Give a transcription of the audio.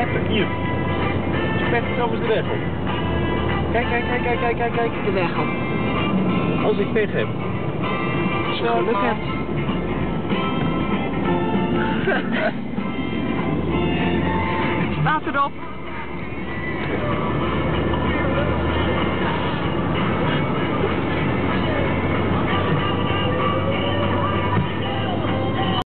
Hier. Pet, zo is de weg op. Kijk. De weg op. Als ik pech heb. Als je geluk hebt. Het staat erop.